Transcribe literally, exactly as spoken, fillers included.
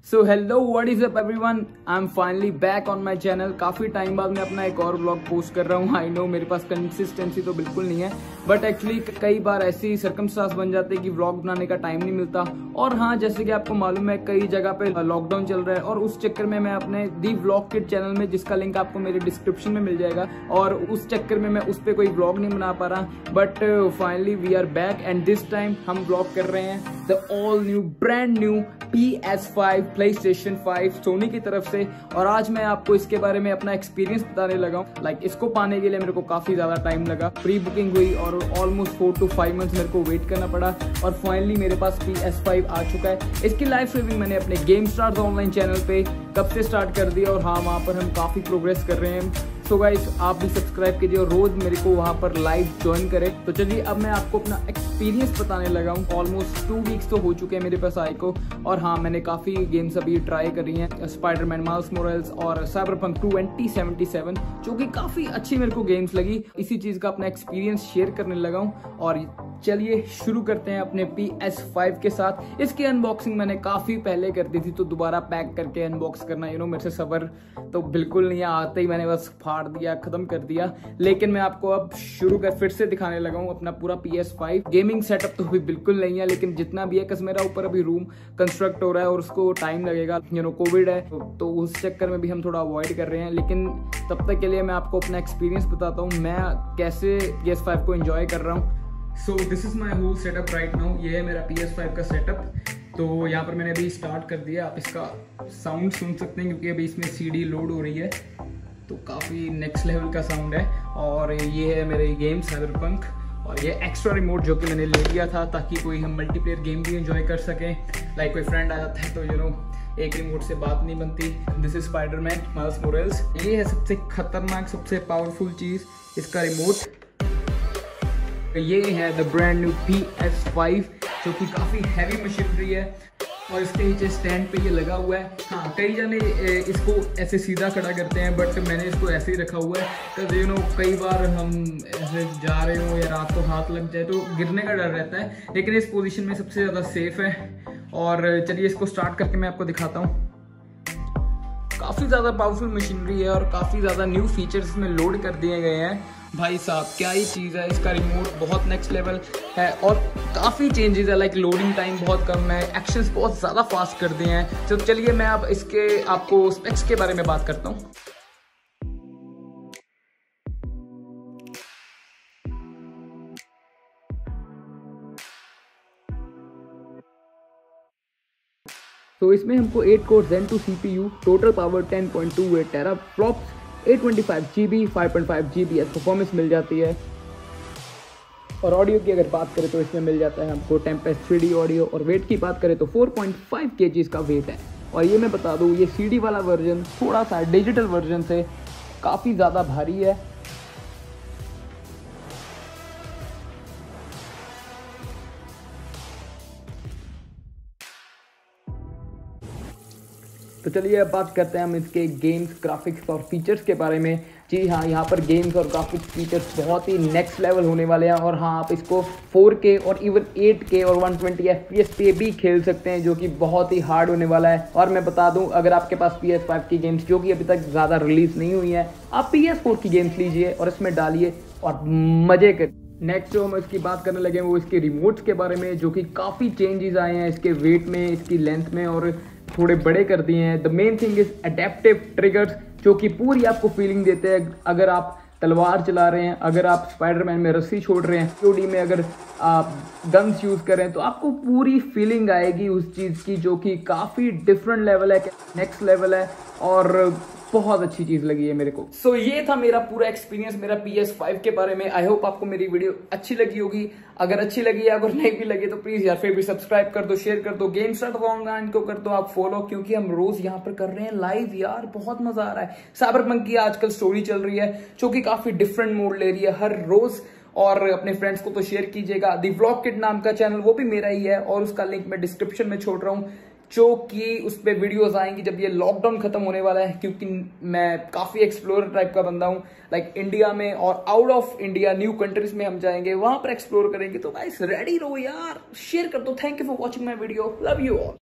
So hello what is up everyone, I am finally back on my channel. काफी time बाद मैं अपना एक और व्लॉग पोस्ट कर रहा हूँ। आई नो मेरे पास कंसिस्टेंसी तो बिल्कुल नहीं है, बट एक्चुअली कई बार ऐसी सर्कमस्टांस बन जाते हैं कि व्लॉग बनाने का टाइम नहीं मिलता। और हाँ, जैसे कि आपको मालूम है कई जगह पे लॉकडाउन चल रहा है और उस चक्कर में मैं अपने दी व्लॉग किट चैनल में, जिसका लिंक आपको मेरे डिस्क्रिप्शन में मिल जाएगा, और उस चक्कर में मैं उस पर कोई व्लॉग नहीं बना पा रहा। But finally we are back and this time हम व्लॉग कर रहे हैं the all new brand new P S five PlayStation five Sony की तरफ से। और आज मैं आपको इसके बारे में अपना एक्सपीरियंस बताने लगा हूँ। लाइक इसको पाने के लिए मेरे को काफी ज्यादा टाइम लगा, प्री बुकिंग हुई और almost four two five months मेरे को वेट करना पड़ा और फाइनली मेरे पास पी एस फाइव आ चुका है। इसकी लाइव रिव्यू मैंने अपने गेम स्टार्स ऑनलाइन चैनल पे कब से स्टार्ट कर दिया और हाँ, वहाँ पर हम काफी प्रोग्रेस कर रहे हैं। सो so गाइस, आप भी सब्सक्राइब कीजिए और रोज मेरे को वहां पर लाइव ज्वाइन करें। तो चलिए अब मैं आपको अपना एक्सपीरियंस बताने लगा हूँ। ऑलमोस्ट टू वीक्स तो हो चुके हैं मेरे पास आई को, और हाँ, मैंने काफी गेम्स अभी ट्राई करी हैं, स्पाइडरमैन माइल्स मोरेल्स और साइबरपंक ट्वेंटी सेवेंटी सेवन, जो कि काफी अच्छी मेरे को गेम्स लगी। इसी चीज का अपना एक्सपीरियंस शेयर करने लगा हूँ और चलिए शुरू करते हैं अपने पी एस फाइव के साथ। इसकी अनबॉक्सिंग मैंने काफी पहले कर दी थी, तो दोबारा पैक करके अनबॉक्स करना यू नो मेरे से सबर तो बिल्कुल नहीं है। आते ही मैंने बस फाड़ दिया, खत्म कर दिया। लेकिन मैं आपको अब शुरू कर फिर से दिखाने लगा हूँ अपना पूरा P S five. Gaming setup तो अभी बिल्कुल नहीं है, लेकिन जितना भी है, कस मेरा ऊपर अभी रूम कंस्ट्रक्ट हो रहा है और उसको टाइम लगेगा, यू नो कोविड है, तो उस चक्कर में भी हम थोड़ा अवॉइड कर रहे हैं। लेकिन तब तक के लिए मैं आपको अपना एक्सपीरियंस बताता हूँ, मैं कैसे पी एस फाइव को एंजॉय कर रहा हूँ। So this is my whole setup right now. ये है मेरा पी एस फाइव का सेटअप। तो यहाँ पर मैंने अभी स्टार्ट कर दिया। आप इसका साउंड सुन सकते हैं क्योंकि अभी इसमें सी डी लोड हो रही है, तो काफ़ी नेक्स्ट लेवल का साउंड है। और ये है मेरे गेम साइबरपंक, और ये एक्स्ट्रा रिमोट जो कि मैंने ले लिया था ताकि कोई हम मल्टीप्लेयर गेम भी एंजॉय कर सकें। लाइक कोई फ्रेंड आ जाता है तो यू नो एक रिमोट से बात नहीं बनती। This is Spiderman Miles Morales. ये है सबसे खतरनाक, सबसे पावरफुल चीज़, इसका रिमोट। ये है the brand new P S five, जो कि काफ़ी हैवी मशीनरी है और इसके नीचे स्टैंड पे ये लगा हुआ है। हाँ, कई जने इसको ऐसे सीधा खड़ा करते हैं, बट मैंने इसको ऐसे ही रखा हुआ है तो यू नो कई बार हम ऐसे जा रहे हो या रात को हाथ लग जाए तो गिरने का डर रहता है, लेकिन इस पोजीशन में सबसे ज़्यादा सेफ है। और चलिए इसको स्टार्ट करके मैं आपको दिखाता हूँ। काफ़ी ज़्यादा पावरफुल मशीनरी है और काफ़ी ज़्यादा न्यू फीचर्स इसमें लोड कर दिए गए हैं। भाई साहब, क्या ही चीज़ है। इसका रिमोट बहुत नेक्स्ट लेवल है और काफ़ी चेंजेस है। लाइक लोडिंग टाइम बहुत कम है, एक्शंस बहुत ज़्यादा फास्ट कर दिए हैं। तो चलिए मैं अब इसके आपको स्पेक्स के बारे में बात करता हूँ। तो इसमें हमको eight core Zen two C P U, total power ten point two eight tera flops, eight twenty five G B, five point five G B S performance मिल जाती है। और ऑडियो की अगर बात करें तो इसमें मिल जाता है हमको टेम्पेस्ट थ्री डी ऑडियो। और वेट की बात करें तो फोर पॉइंट फाइव केजीज का वेट है। और ये मैं बता दूँ, ये सी डी वाला वर्जन थोड़ा सा डिजिटल वर्जन से काफ़ी ज़्यादा भारी है। तो चलिए अब बात करते हैं हम इसके गेम्स, ग्राफिक्स और फीचर्स के बारे में। जी हाँ, यहाँ पर गेम्स और ग्राफिक्स फीचर्स बहुत ही नेक्स्ट लेवल होने वाले हैं। और हाँ, आप इसको फोर के और इवन एट के और one twenty F P S पे भी खेल सकते हैं, जो कि बहुत ही हार्ड होने वाला है। और मैं बता दूँ, अगर आपके पास पी एस फाइव की गेम्स जो कि अभी तक ज़्यादा रिलीज़ नहीं हुई हैं, आप पी एस फोर की गेम्स लीजिए और इसमें डालिए और मज़े कर। नेक्स्ट जो हम इसकी बात करने लगे वो इसके रिमोट्स के बारे में, जो कि काफ़ी चेंजेस आए हैं इसके वेट में, इसकी लेंथ में, और थोड़े बड़े कर दिए हैं। The main thing is adaptive triggers, जो कि पूरी आपको फीलिंग देते हैं। अगर आप तलवार चला रहे हैं, अगर आप स्पाइडरमैन में रस्सी छोड़ रहे हैं, सीओडी में अगर आप गन्स यूज़ कर रहे हैं, तो आपको पूरी फीलिंग आएगी उस चीज़ की, जो कि काफ़ी डिफरेंट लेवल है, नेक्स्ट लेवल है और बहुत अच्छी चीज लगी है मेरे को। सो so, ये था मेरा पूरा एक्सपीरियंस मेरा पी एस फाइव के बारे में। आई होप आपको मेरी वीडियो अच्छी लगी होगी। अगर अच्छी लगी है, अगर नहीं भी लगी तो प्लीज यार फिर भी सब्सक्राइब कर दो, शेयर कर दो, गेम स्टार्ट ऑनलाइन को कर दो आप फॉलो, क्योंकि हम रोज यहाँ पर कर रहे हैं लाइव। यार बहुत मजा आ रहा है। साइबरपंक की आजकल स्टोरी चल रही है जो कि काफी डिफरेंट मोड ले रही है हर रोज। और अपने फ्रेंड्स को तो शेयर कीजिएगा। दी व्लॉग किट नाम का चैनल वो भी मेरा ही है और उसका लिंक मैं डिस्क्रिप्शन में छोड़ रहा हूँ, जो कि उस पर वीडियोस आएंगी जब ये लॉकडाउन खत्म होने वाला है। क्योंकि मैं काफी एक्सप्लोरर टाइप का बंदा हूँ। लाइक इंडिया में और out of India new countries में हम जाएंगे, वहां पर एक्सप्लोर करेंगे। तो गाइस रेडी रहो यार, शेयर कर दो। Thank you for watching my video, love you all.